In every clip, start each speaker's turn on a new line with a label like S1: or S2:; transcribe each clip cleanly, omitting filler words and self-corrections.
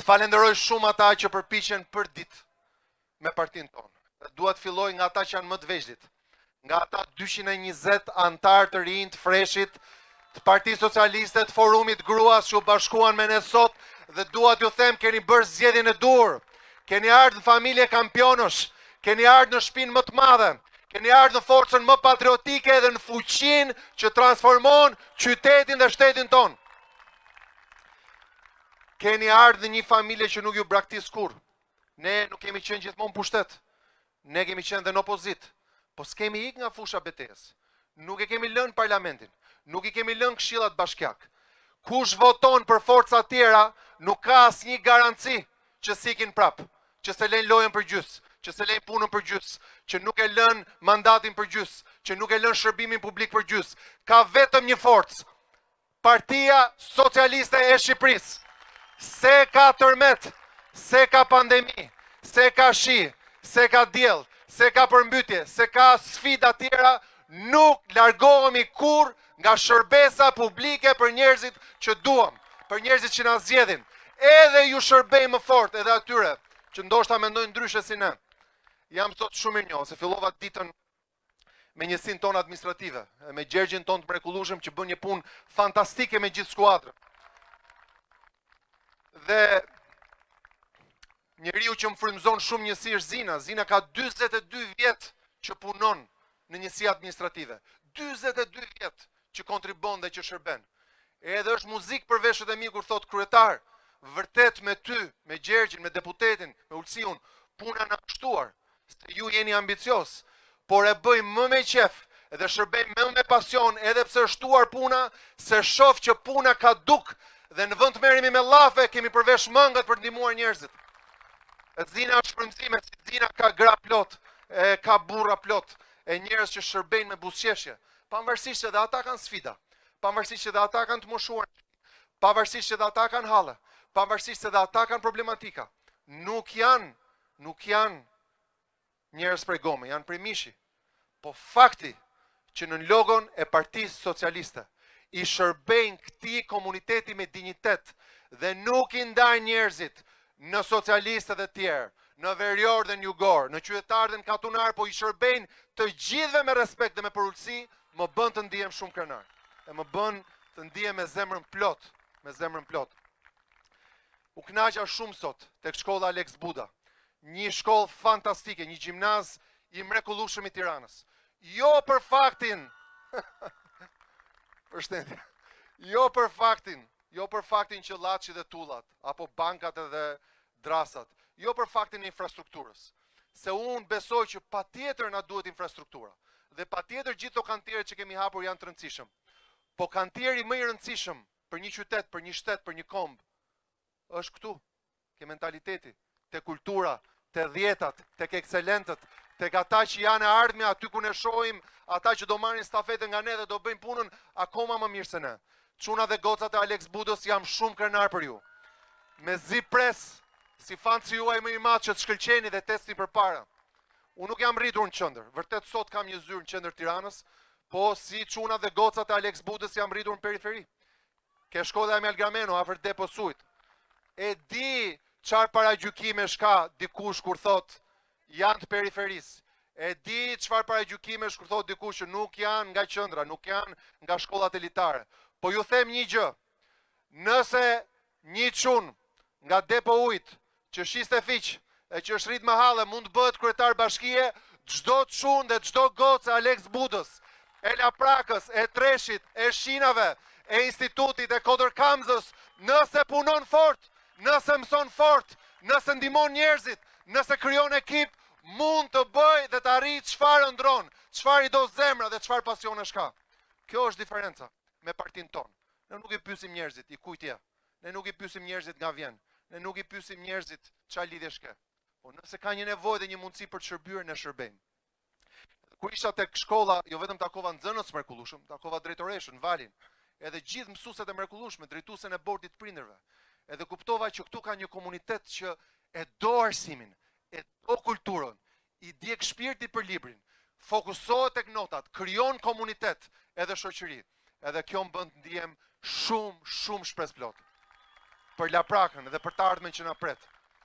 S1: Të falenderoj shumë ata që përpiqen për ditë me partinë tonë. Dua të filloj nga ata që janë më të vegjëlit, nga ata 220 antar të rinj të freshit të Partisë Socialiste, të forumit gruas që u bashkuan me ne sot, dhe dua t'ju them keni bërë zgjedhjen e dur. Keni ardhur në familje kampionësh, keni ardhur në shtëpinë më të madhe, keni ardhur në forcën më patriotike dhe në fuqinë që transformon qytetin dhe shtetin tonë. Keni ardhur në një familje që nuk ju braktis kurrë. Ne nuk kemi qenë gjithmonë pushtet. Ne kemi qenë dhe në opozit. Po s'kemi ik nga fusha betejës. Nuk e kemi lënë parlamentin. Nuk i kemi lënë këshillat bashkiak. Kush voton për forca tjera, nuk ka asnjë garanci që s'ikin prap, që se lejnë lojën për gjys, që se lejnë punën për gjys, që nuk e lën mandatin për gjys, që nuk e lën shërbimin publik për gjys. Ka vetëm një forcë, Partia Socialiste e Shqipërisë. Se ka tërmet, se ka pandemi, se ka shi, se ka diell, se ka përmbytje, se ka sfida tjera, nuk largohemi kur nga shërbesa publike për njerëzit që duam, për njerëzit që na zgjedhin. Edhe ju shërbej më fort, edhe atyre që ndoshta mendojnë ndryshe si ne. Jam sot shumë i njohur se fillova ditën me njësinë tonë administrative, me Gjergjin tonë të mrekullueshëm që bën një punë fantastike me gjithë skuadrën. Dhe njeriu që më frymëzon shumë njësi është Zina. Zina ka 42 vjet që punon në njësi administrative. 42 vjet që kontribon dhe që shërben. Edhe është muzikë për veshët e mi kur thot kryetar, vërtet me ty, me Gjergjin, me deputetin, me Ulsiun, puna na shtuar, se ju jeni ambicios, por e bëj më me qef, edhe shërbej më me pasion, edhe pse është shtuar puna, se shoh që puna ka duk, dhe në vend të merremi me llafe, kemi përvesh mëngat për të ndihmuar njerëzit. Zina është frymëzime, si Zina ka gra plot, ka burra plot, e njerëz që shërbejnë me buzëqeshje, pavarësisht se edhe ata kanë sfida, pavarësisht se edhe ata kanë të moshuar, pavarësisht se edhe ata kanë halle, pavarësisht se edhe ata kanë problematika. Nuk janë njerëz prej gome, janë prej mishi. Po fakti që në logon e Partisë Socialiste i shërbejnë këtij komuniteti me dinjitet dhe nuk i ndajnë njerëzit në socialiste dhe tjerë, në verior dhe në jugor, në qytetar dhe në katunar, po i shërbejnë të gjithëve me respekt dhe me përullësi, më bën të ndihem shumë krenar. E më bën të ndihem me zemrën plot, me zemrën plot. U kënaqa shumë sot tek shkolla Aleks Budën, një shkollë fantastike, një gjimnaz i mrekullueshëm i Tiranës. Jo për faktin përshëndetje. Jo për faktin që llaçi dhe tullat, apo bankat edhe drasat, jo për faktin e infrastrukturës. Se unë besoj që patjetër na duhet infrastruktura, dhe patjetër gjithë ato kantierët që kemi hapur janë të rëndësishëm. Po kantieri më i rëndësishëm për një qytet, për një shtet, për një komb, është këtu, ke mentaliteti, te kultura, te dhjetat, tek ekselentët, tek ata që janë e ardhmja, aty ku ne shohim ata që do marrin stafetën nga ne dhe do bëjnë punën akoma më mirë se ne. Çuna dhe gocat e Aleks Budës, jam shumë krenar për ju. Me zi pres, si fanci juaj më i madh që të shkëlqeni dhe testni përpara. Unë nuk jam rritur në qendër, vërtet sot kam një zyrë në qendër Tiranës, po si çuna dhe gocat e Aleks Budës jam rritur në periferi. Ke shkolla e Amalgameno afër depo Sujt. E di çfarë paragjykimesh ka dikush kur thot janë të periferisë. E di çfarë paragjykimesh kur thot dikush që nuk janë nga qendra, nuk janë nga shkollat elitare. Po ju them një gjë. Nëse një çun nga depo Ujit që shiste fiq e që është rrit me halle mund të bëhet kryetar bashkie, çdo çun dhe çdo gocë e Aleks Budës, e Laprakës, e Treshit, e Shinave, e institutit e Kodër Kamzës, nëse punon fort, nëse mëson fort, nëse ndihmon njerëzit, nëse krijon ekip, mund të bëj dhe të arrijë çfarë ndron, çfarë i do zemra dhe çfarë pasionesh ka. Kjo është diferenca me partinë tonë. Ne nuk i pyesim njerëzit i kujt je. Ne nuk i pyesim njerëzit nga vjen. Ne nuk i pyesim njerëzit çfarë lidhjesh ke. Po nëse ka një nevojë dhe një mundësi për të shërbyer, ne shërbejmë. Kur isha tek shkolla, jo vetëm takova nxënës të mrekullueshëm, takova drejtoreshën, Valin, edhe gjithë mësuesit e mrekullueshëm, drejtuesen e bordit të prindërve. Edhe kuptova që këtu ka një komunitet që e do arsimin, e do kulturën, i djeg shpirti për librin, fokusohet tek notat, krijon komunitet edhe shoqëri. Edhe kjo më bën të ndihem shumë shpresplot. për Laprakën dhe për të ardhmen që na pret.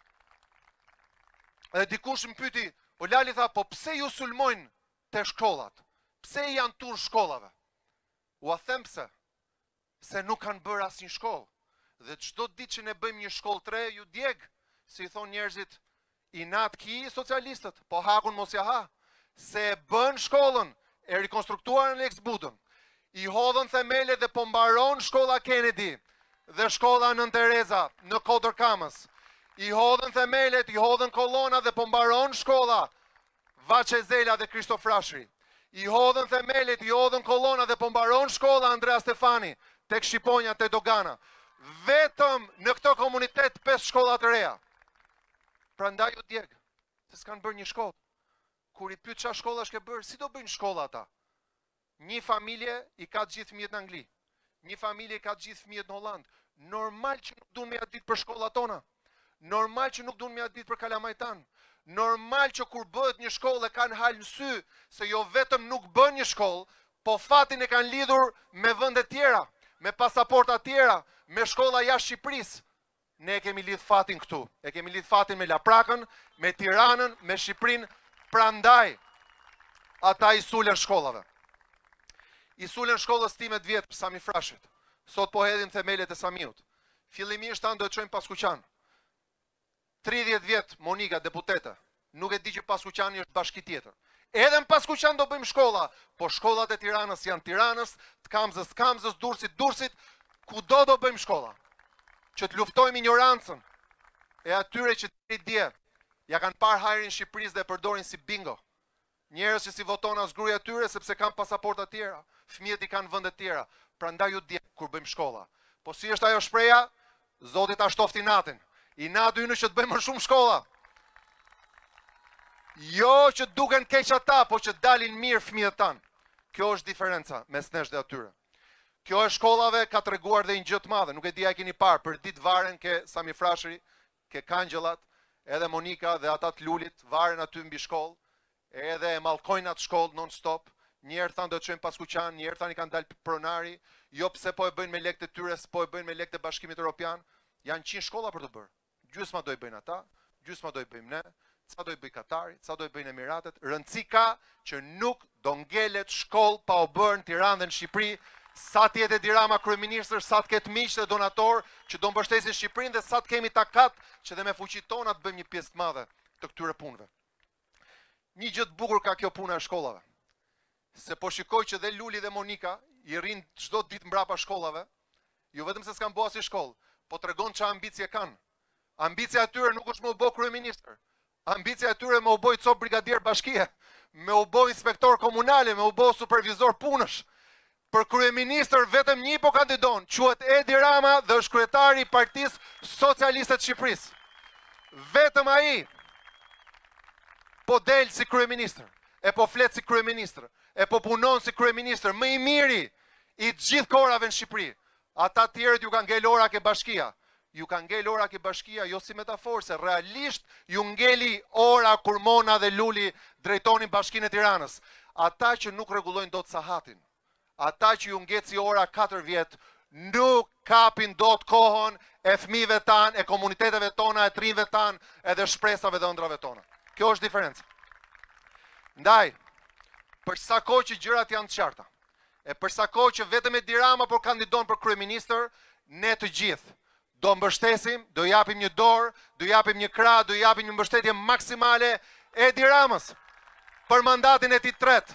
S1: Edhe dikush më pyeti, o Lali tha, po pse ju sulmojnë te shkollat? Pse janë tur shkollave? Ua them pse? Se nuk kanë bërë asnjë shkollë. Dhe çdo ditë që ne bëjmë një shkollë 3, ju djeg, si i thon njerëzit, inat ki socialistët, po hakun mos ja ha. Se e bën shkollën, e rikonstruktuar në Aleks Budën, i hodhën themelet dhe po mbaron shkolla Kennedy dhe shkolla Nënë Tereza në Kodër Kamzë. I hodhën themelet, i hodhën kolona dhe po mbaron shkolla Vaçe Zela dhe Kristo Frashëri. I hodhën themelet, i hodhën kolona dhe po mbaron shkolla Andrea Stefani tek Shqiponja, tek Dogana. Vetëm në këto komunitet 5 shkolla të reja. Prandaj u djeg, se s'kanë bërë një shkollë. Kur i pyet çfarë shkollash ke bërë, si do bëjnë shkolla ata? Një familje i ka të gjithë fëmijët në Angli. Një familje i ka të gjithë fëmijët në Holland. Normal që nuk duan me ja ditë për shkollat tona. Normal që nuk duan me ja ditë për Kalamajtan. Normal që kur bëhet një shkollë e kanë hal në sy, se jo vetëm nuk bën një shkollë, po fatin e kanë lidhur me vende tjera, me pasaporta tjera, me shkolla jashtë Shqipërisë. Ne kemi lidh fatin këtu. E kemi lidh fatin me Laprakën, me Tiranën, me Shqipërinë. Prandaj ata i sulen shkollave. I sulen shkollës time të vjetë për Sami Frashit. Sot po hedhin themelet e Samiut. Fillimisht tanë do të çojmë Paskuqan. 30 vjet Monika deputete. Nuk e di që Paskuqani është bashki tjetër. Edhe në Paskuqan do bëjmë shkolla, po shkollat e Tiranës janë Tiranës, të Kamzës Kamzës, Durrësit, kudo do bëjmë shkolla. Që të luftojmë ignorancën e atyre që të dje ja kanë parë hajrin Shqipërisë dhe e përdorin si bingo. Njerëz që si voton as gruaja tyre sepse kanë pasaporta të tjera, fëmijët i kanë vende të tjera. Prandaj u dje kur bëjmë shkolla. Po si është ajo shpreha? Zoti ta shtofti natin. I natë ynë që të bëjmë më shumë shkolla. Jo që duken keq ata, po që dalin mirë fëmijët tanë. Kjo është diferenca mes nesh dhe atyre. Kjo e shkollave ka treguar dhe një gjë të madhe. Nuk e di a keni parë, për ditë varen ke Sami Frashëri, ke kangjellat, edhe Monika dhe ata të Lulit, varen aty mbi shkollë, edhe e mallkojnë atë shkollë non stop. Njerë thanë do të çojnë Paskuqan, njerë thanë i kanë dalë pronari, jo pse po e bëjnë me lekët e tyre, po e bëjnë me lekët e Bashkimit Evropian. Janë 100 shkolla për të bërë. Gjysma do i bëjnë ata, gjysma do i bëjmë ne, ca do i bëj Katari, ca do i bëjnë Emiratet. Rëndësi ka që nuk do ngelet shkollë pa u bërë në Tiranë dhe në Shqipëri, sa të jetë Dirama kryeministër, sa të ketë miq dhe donator që do mbështesin Shqipërinë dhe sa të kemi takat që dhe me fuqitë tona të bëjmë një pjesë të madhe të këtyre punëve. Një gjë të bukur ka kjo puna e shkollave. Se po shikoj që dhe Luli dhe Monika i rrinë çdo ditë mbrapa shkollave, jo vetëm se s'kan bërë asnjë shkollë, po tregon çfarë ambicie kanë. Ambicia e tyre nuk është me u bë kryeministër. Ambicia e tyre me u bë cop brigadier bashkie, me u bë inspektor komunale, me u bë supervizor punësh. Për kryeministër vetëm një po kandidon, quhet Edi Rama dhe është kryetari i Partisë Socialiste të Shqipërisë. Vetëm ai po del si kryeministër, e po flet si kryeministër, e po punon si kryeministër, më i miri i të gjithë kohërave në Shqipëri. Ata tjerët ju kanë ngel ora ke bashkia. Ju kanë ngel ora ke bashkia, jo si metaforë, se realisht ju ngeli ora kur Mona dhe Luli drejtonin Bashkinë e Tiranës. Ata që nuk rregullojnë dot sahatin, ata që ju ngeci ora 4 vjet, nuk kapin dot kohën e fëmijëve tanë, e komuniteteve tona, e trinjve tanë, edhe shpresave dhe ëndrave tona. Kjo është diferenca. Ndaj, për sa kohë që gjërat janë të qarta, e për sa kohë që vetëm Edi Rama po kandidon për kryeministër, ne të gjithë do mbështesim, do japim një dorë, do japim një krah, do japim një mbështetje maksimale Edi Ramës për mandatin e tij të tretë.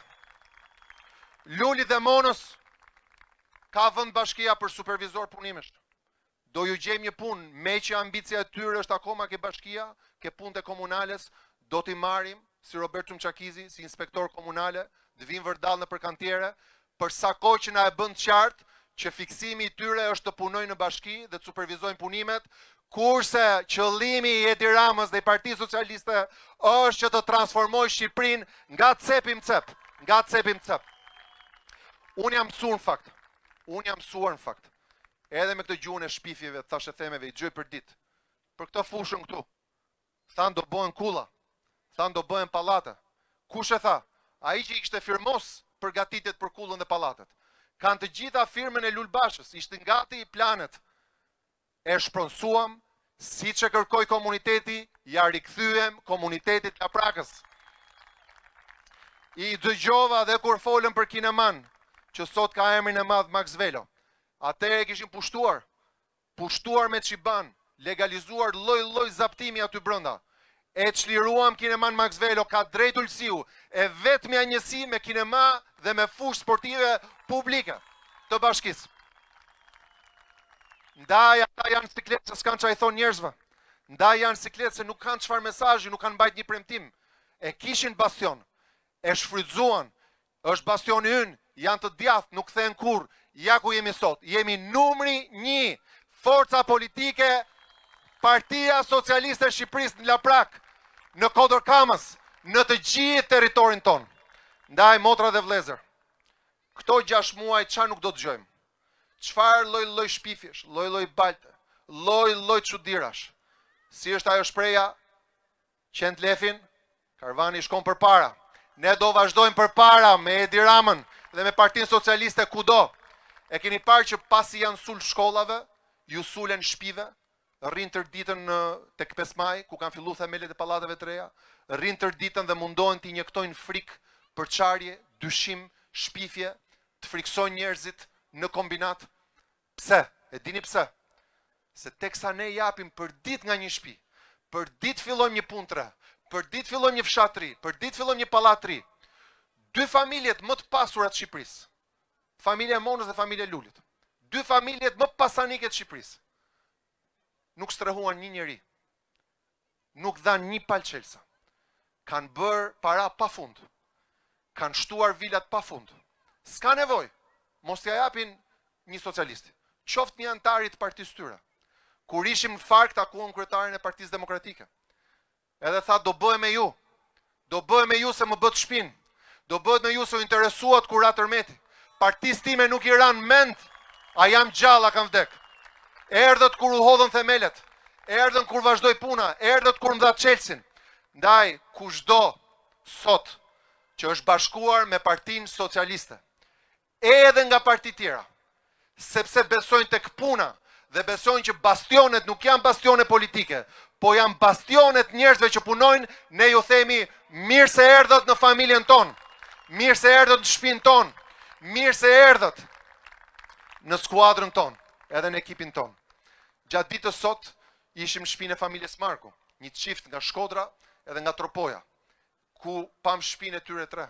S1: Luli dhe Monës ka vend bashkia për supervizor punimesh. Do ju gjejmë një punë, me që ambicia e tyre është akoma ke bashkia, ke punët e komunales, do t'i marrim si Roberto Mçakizi, si inspektor komunale, të vinë vërdall në përkantiere, për sa kohë që na e bën të qartë që fiksimi i tyre është të punojnë në bashki dhe të supervizojnë punimet, kurse qëllimi i Edi Ramës dhe i Partisë Socialiste është që të transformojë Shqipërinë nga cepi në cep, nga cepi në cep. Unë jam mësuar në fakt. Edhe me këtë gjuhën e shpifjeve, thashë themeve, i gjoj për ditë. Për këtë fushën këtu. Thanë do bëhen kulla. Thanë do bëhen pallate. Kush e tha? Ai që i kishte firmos përgatitjet për kullën dhe pallatet. Kanë të gjitha firmën e Lulzim Bashës, ishte gati i planet. e shpronsuam, si që kërkoj komuniteti, ja rikthyem komunitetit Laprakës. I dëgjova dhe kur folën për kineman, që sot ka emrin e madh Max Velo. Atëherë kishin pushtuar me qiban, legalizuar lloj zaptimi aty brenda. E çliruam kineman Max Velo, ka drejt ulësiu, e vetmja njësi me kinema dhe me fushë sportive publike të bashkisë. Ndaj ata janë sikletë se s'kan çfarë i thon njerëzve. Ndaj janë sikletë se nuk kanë çfarë mesazhi, nuk kanë mbajt një premtim. E kishin bastion, e shfrytzuan. Është bastioni ynë, janë të djathtë, nuk kthehen kurrë. Ja ku jemi sot. Jemi numri 1 forca politike, Partia Socialiste e Shqipërisë në Laprak, në Kodër Kamzë, në të gjithë territorin tonë. Ndaj motra dhe vëllezër, këto 6 muaj çfarë nuk do të dëgjojmë? Çfarë lloj shpifjesh, lloj balte, lloj çuditërash. Si është ajo shpreha, qend lefin, karvani shkon përpara. Ne do vazhdojmë përpara me Edi Ramën dhe me Partinë Socialiste kudo. E keni parë që pasi janë sul shkollave, ju sulen shpive, rrin tër ditën tek 5 maj, ku kanë filluar themelet e pallateve të reja, rrin tër ditën dhe mundohen të injektojnë frikë, përçarje, dyshim, shpifje, të friksojnë njerëzit në kombinat. Pse? E dini pse? Se teksa ne japim për ditë nga një shtëpi, për ditë fillojmë një punë të re, për ditë fillojmë një fshat të ri, për ditë fillojmë një pallat të ri. 2 familjet më të pasura të Shqipërisë, familja e Monës dhe familja e Lulit. 2 familjet më pasanike të Shqipërisë. Nuk strehuan një njeri. Nuk dhanë një palë çelsa. Kanë bërë para pa fund. Kanë shtuar vilat pa fund. S'ka nevojë. Mos t'ja japin një socialisti. Qoftë një antari të partisë tyre. Kur ishim në fark takuam kryetarin e Partisë Demokratike. Edhe tha do bëhem me ju. Do bëhem me ju se më bët shpinë. Do bëhet me ju se u interesuat Kurat Tërmeti. Partisë time nuk i ran mend, a jam gjalla kam vdek. Erdhët kur u hodhën themelet, erdhën kur vazhdoi puna, erdhët kur mdha Chelsin. Ndaj, kushdo sot që është bashkuar me Partinë Socialiste, edhe nga parti tjera, sepse besojnë tek puna dhe besojnë që bastionet nuk janë bastione politike, po janë bastionet njerëzve që punojnë, ne ju themi mirë se erdhët në familjen tonë, mirë se erdhët në shtëpinë tonë, mirë se erdhët në skuadrën tonë, edhe në ekipin tonë. Gjatë ditës sot ishim në shtëpinë e familjes Marku, një çift nga Shkodra edhe nga Tropoja, ku pam shtëpinë e tyre 3.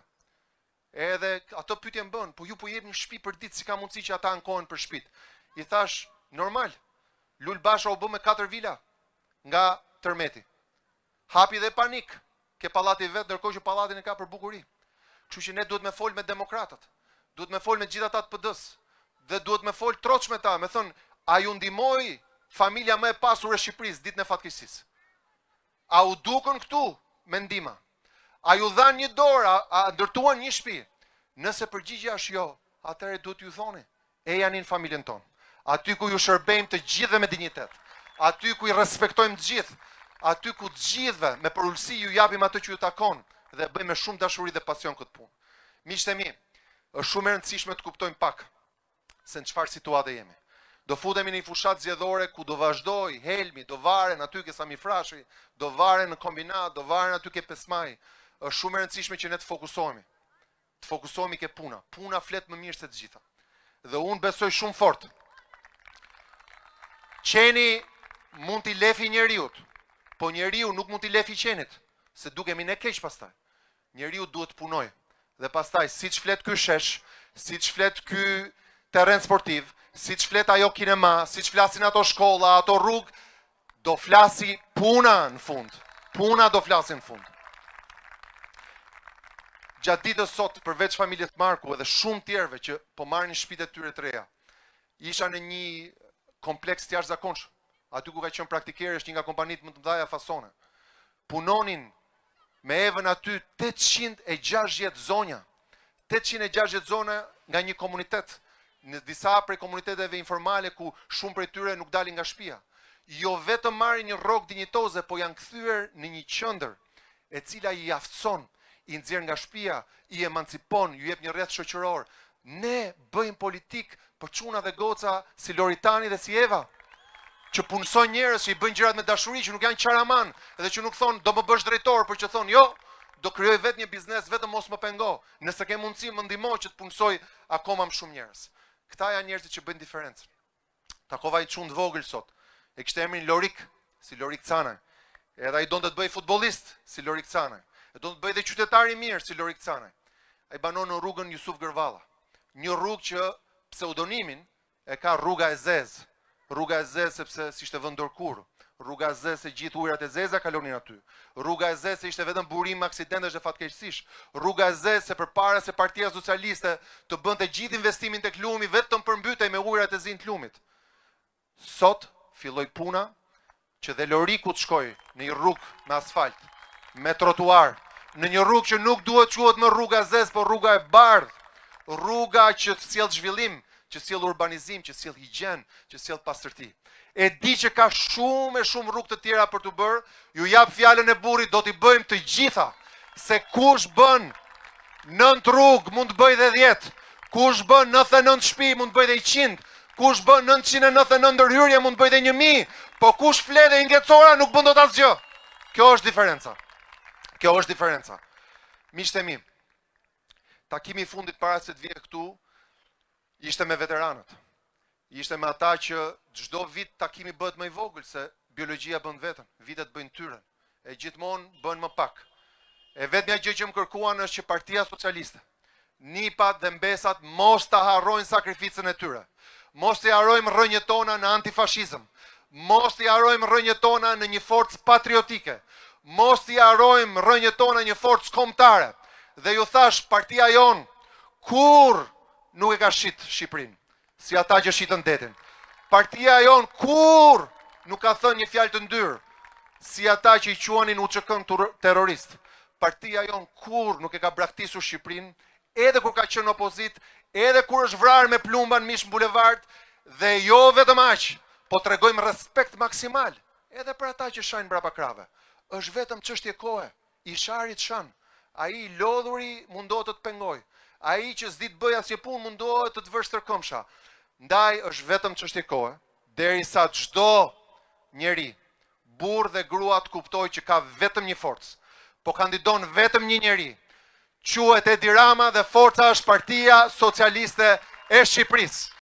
S1: Edhe ato pyetje më bën, po ju po jepni shtëpi për ditë, si ka mundësi që ata ankohen për shtëpitë? I thash, normal. Lulzim Basha u bë me 4 vila nga Tërmeti. Hapi dhe panik ke pallati vet, ndërkohë që pallatin e ka për bukuri. Kështu që ne duhet me fol me demokratët, duhet me fol me gjithë ata të PD-s, dhe duhet me fol troç me ta, me thon, a ju ndihmoi familja më e pasur e Shqipërisë ditën e fatkeqësisë? A u dukën këtu me ndihmë? A ju dhanë një dorë, a ndërtuan një shtëpi? Nëse përgjigjja është jo, atëherë duhet ju thoni, e janë në familjen tonë. Aty ku ju shërbejmë të gjithëve me dinjitet, aty ku i respektojmë të gjithë, aty ku të gjithëve me përulësi ju japim atë që ju takon dhe bëjmë me shumë dashuri dhe pasion këtë punë. Miqtë e mi, është shumë e rëndësishme të kuptojmë pak se në çfarë situate jemi. Do futemi në një fushat zgjedhore ku do vazhdoj helmi, do varen aty ke Samiut Frashëri, do varen në kombinat, do varen aty ke 5 maj. Është shumë e rëndësishme që ne të fokusohemi. Të fokusohemi ke puna. Puna flet më mirë se të gjitha. Dhe unë besoj shumë fort. Qeni mund t'i lefi njeriut, po njeriu nuk mund t'i lefi qenit, se dukemi ne keq pastaj. Njeriu duhet të punoj. Dhe pastaj, siç flet ky shesh, siç flet ky terren sportiv, siç flet ajo kinema, siç flasin ato shkolla, ato rrugë, do flasi puna në fund. Puna do flasi në fund. Gjatë ditës sot, përveç familjes Marku edhe shumë tjerëve që po marrin shtëpitë e tyre të reja, isha në një kompleks të jashtëzakonshëm, aty ku ka qenë praktikere, është një nga kompanitë më të mëdha fasone. Punonin me Evën aty 860 zonja. 860 zona nga një komunitet, në disa prej komuniteteve informale ku shumë prej tyre nuk dalin nga shtëpia. Jo vetëm marrin një rrogë dinjitoze, po janë kthyer në një qendër e cila i aftëson, i nxjerr nga shtëpia, i emancipon, ju jep një rreth shoqëror. Ne bëjmë politik për çuna dhe goca si Loritani dhe si Eva. që punësojnë njerëz, që i bëjnë gjërat me dashuri, që nuk janë qaraman, edhe që nuk thonë do më bësh drejtor, por që thonë jo, do krijoj vetë një biznes, vetëm mos më pengo. Nëse ke mundësi më ndihmo që të punësoj akoma më shumë njerëz. Këta janë njerëzit që bëjnë diferencën. Takova një çun të vogël sot. E kishte emrin Lorik, si Lorik Canaj. Edhe ai donte të bëj futbollist, si Lorik Canaj. E donte të bëj dhe qytetar i mirë, si Lorik Canaj. Ai banon në rrugën Jusuf Gërvalla. Një rrugë që pseudonimin e ka Rruga e Zezë. Rruga e Zezë sepse si ishte vend dorkur. Rruga e Zezë se gjithë ujërat e zeza kalonin aty. Rruga e Zezë se ishte vetëm burim aksidentesh dhe fatkeqësish. Rruga e Zezë se përpara se Partia Socialiste të bënte gjithë investimin tek lumi vetëm përmbytej me ujërat e zi të lumit. Sot filloi puna që dhe Loriku të shkojë në një rrugë me asfalt, me trotuar, në një rrugë që nuk duhet quhet më rruga e Zezë, por rruga e bardhë, rruga që sjell zhvillim, që sjell urbanizim, që sjell higjen, që sjell pastërti. E di që ka shumë rrugë të tjera për të bërë, ju jap fjalën e burrit, do t'i bëjmë të gjitha, se kush bën 9 rrugë mund të bëjë dhe 10, kush bën 99 shtëpi mund të bëjë dhe 100, kush bën 999 ndërhyrje mund të bëjë dhe 1000, po kush flet dhe i ngecora nuk bën dot asgjë. Kjo është diferenca. Kjo është diferenca. Miqtë e mi, takimi i fundit para se të vijë këtu ishte me veteranët. Ishte me ata që çdo vit takimi bëhet më i vogël se biologjia bën vetën, vitet bëjnë tyren, e gjithmonë bën më pak. E vetmja gjë që më kërkuan është që Partia Socialiste, nipat dhe mbesat mos ta harrojnë sakrificën e tyre. Mos t'i harrojmë rrënjët tona në antifashizëm. Mos t'i harrojmë rrënjët tona në një forcë patriotike. Mos t'i harrojmë rrënjët tona në një forcë kombëtare. Dhe ju thash, partia jon kur nuk e ka shit Shqipërinë, si ata që shitën detin. Partia jon kur nuk ka thënë një fjalë të ndyrë, si ata që i quanin UÇK-n terrorist. Partia jon kur nuk e ka braktisur Shqipërinë, edhe kur ka qenë opozit, edhe kur është vrarë me plumba në mish në bulevard, dhe jo vetëm aq, po tregojmë respekt maksimal, edhe për ata që shajnë brapa krave. Është vetëm çështje kohe, i sharit shan. Ai i lodhuri mundohet të të pengoj. Ai që s'di të bëj asnjë punë mundohet të të vësh tërkëmsha. Ndaj është vetëm çështje kohe, derisa çdo njeri, burr dhe grua të kuptoj që ka vetëm një forcë, po kandidon vetëm një njeri. Quhet Edi Rama dhe forca është Partia Socialiste e Shqipërisë.